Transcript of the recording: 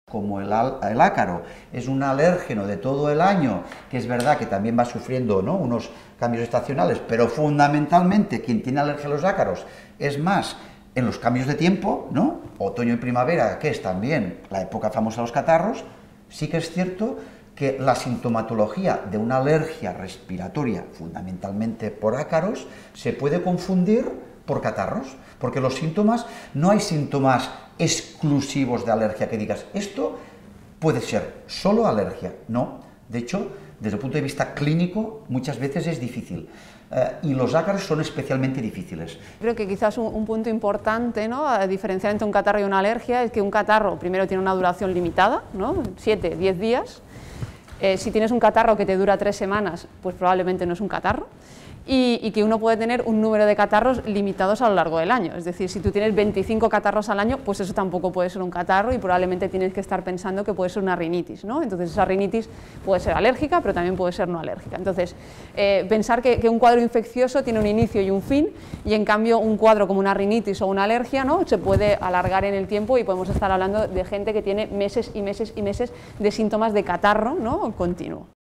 Como el ácaro es un alérgeno de todo el año, que es verdad que también va sufriendo, ¿no?, unos cambios estacionales, pero fundamentalmente quien tiene alergia a los ácaros es más en los cambios de tiempo, ¿no?, otoño y primavera, que es también la época famosa de los catarros. Sí que es cierto que la sintomatología de una alergia respiratoria, fundamentalmente por ácaros, se puede confundir por catarros, porque los síntomas, no hay síntomas exclusivos de alergia que digas, esto puede ser solo alergia, no. De hecho, desde el punto de vista clínico, muchas veces es difícil. Y los ácaros son especialmente difíciles. Creo que quizás un punto importante, ¿no?, a diferenciar entre un catarro y una alergia es que un catarro primero tiene una duración limitada, ¿no?, 7, 10 días. Si tienes un catarro que te dura 3 semanas, pues probablemente no es un catarro. Y que uno puede tener un número de catarros limitados a lo largo del año. Es decir, si tú tienes 25 catarros al año, pues eso tampoco puede ser un catarro y probablemente tienes que estar pensando que puede ser una rinitis, ¿no? Entonces esa rinitis puede ser alérgica, pero también puede ser no alérgica. Entonces, pensar que un cuadro infeccioso tiene un inicio y un fin, y en cambio un cuadro como una rinitis o una alergia, ¿no?, se puede alargar en el tiempo y podemos estar hablando de gente que tiene meses y meses y meses de síntomas de catarro, ¿no?, continuo.